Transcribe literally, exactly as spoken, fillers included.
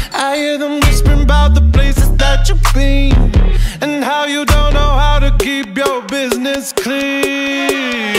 I hear them whispering about the places that you've been, and how you don't know how to keep your business clean.